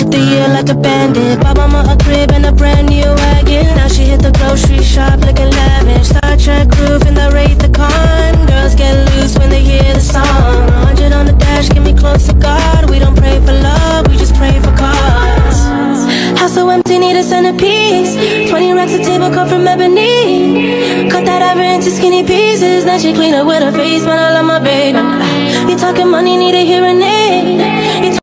the year like a bandit. Bought mama a crib and a brand new wagon. Now she hit the grocery shop looking lavish. Star Trek roof in the Wraith the Con. Girls get loose when they hear the song. 100 on the dash, get me close to God. We don't pray for love, we just pray for cause. House so empty, need a centerpiece. 20 racks of table cut from ebony. Cut that ever into skinny pieces. Then she clean up with her face, man, I love my baby. You talking money, need a hearing aid.